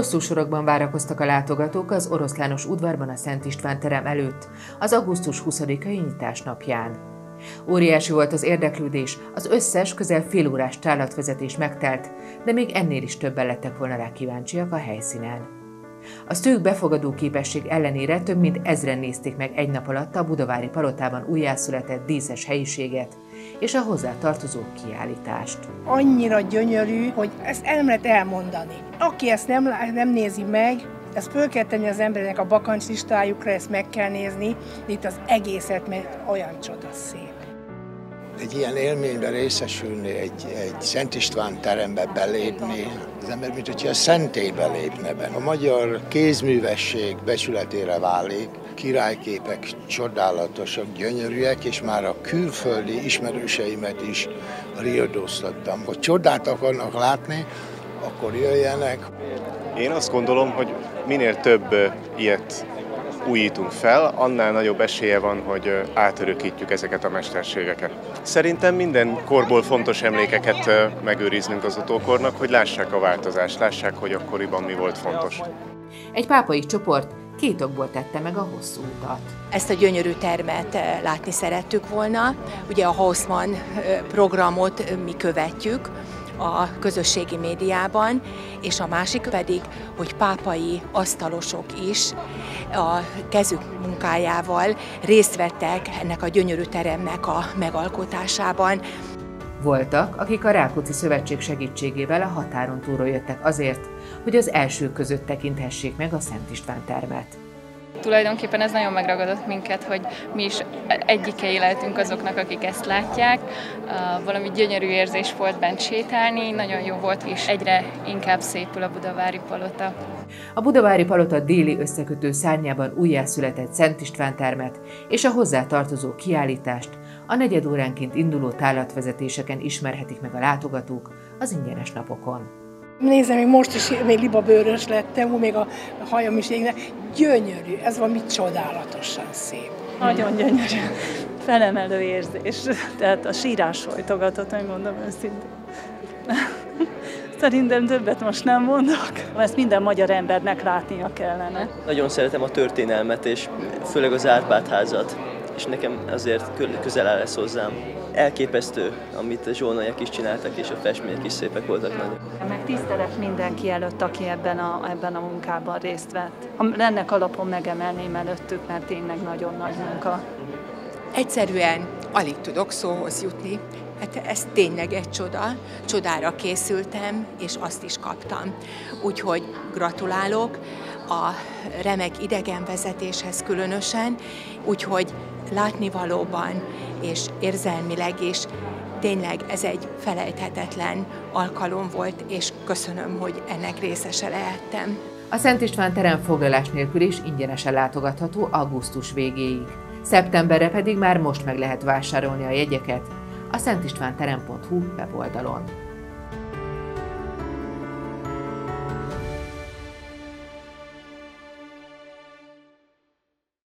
Hosszú sorokban várakoztak a látogatók az Oroszlános udvarban a Szent István terem előtt, az augusztus 20-ai nyitás napján. Óriási volt az érdeklődés, az összes közel félórás tárlatvezetés megtelt, de még ennél is többen lettek volna rá kíváncsiak a helyszínen. A szűk befogadó képesség ellenére több mint 1000-en nézték meg egy nap alatt a budavári palotában újjászületett díszes helyiséget és a hozzá tartozó kiállítást. Annyira gyönyörű, hogy ezt el lehet elmondani. Aki ezt nem nézi meg, ezt föl kell tenni az embernek a bakancs listájukra, ezt meg kell nézni, itt az egészet, mert olyan csodaszép. Egy ilyen élményben részesülni, egy Szent István terembe belépni, az ember, mint hogyha a szentélybe lépne be. A magyar kézművesség becsületére válik, királyképek csodálatosak, gyönyörűek, és már a külföldi ismerőseimet is riadóztattam. Hogy csodát akarnak látni, akkor jöjjenek. Én azt gondolom, hogy minél több ilyet újítunk fel, annál nagyobb esélye van, hogy átörökítjük ezeket a mesterségeket. Szerintem minden korból fontos emlékeket megőriznünk az utókornak, hogy lássák a változást, lássák, hogy akkoriban mi volt fontos. Egy pápai csoport 2 okból tette meg a hosszú utat. Ezt a gyönyörű termet látni szerettük volna. Ugye a Haussmann programot mi követjük a közösségi médiában, és a másik pedig, hogy pápai asztalosok is a kezük munkájával részt vettek ennek a gyönyörű teremnek a megalkotásában. Voltak, akik a Rákóczi Szövetség segítségével a határon túlról jöttek azért, hogy az elsők között tekinthessék meg a Szent István termet. Tulajdonképpen ez nagyon megragadott minket, hogy mi is egyikei lehetünk azoknak, akik ezt látják. Valami gyönyörű érzés volt bent sétálni, nagyon jó volt, és egyre inkább szépül a budavári palota. A budavári palota déli összekötő szárnyában újjászületett Szent István termet és a hozzá tartozó kiállítást a negyedóránként induló tárlatvezetéseken ismerhetik meg a látogatók az ingyenes napokon. Nézem, még most is még libabőrös lettem, még a hajam is égne. Gyönyörű, ez valami csodálatosan szép. Nagyon gyönyörű, felemelő érzés, tehát a sírás folytogatott, megmondom őszintén. Szerintem többet most nem mondok. Ezt minden magyar embernek látnia kellene. Nagyon szeretem a történelmet, és főleg az Árpád-házat, és nekem azért közel áll ez hozzám. Elképesztő, amit a zsolnaiak is csináltak, és a festmények is szépek voltak nagyon. Meg tisztelet mindenki előtt, aki ebben a munkában részt vett. Ennek alapon megemelném előttük, mert tényleg nagyon nagy munka. Egyszerűen alig tudok szóhoz jutni. Hát ez tényleg egy csoda. Csodára készültem, és azt is kaptam. Úgyhogy gratulálok a remek idegenvezetéshez különösen, úgyhogy látnivalóban és érzelmileg is tényleg ez egy felejthetetlen alkalom volt, és köszönöm, hogy ennek részese lehettem. A Szent István terem foglalás nélkül is ingyenesen látogatható augusztus végéig. Szeptemberre pedig már most meg lehet vásárolni a jegyeket a szentistvánterem.hu weboldalon.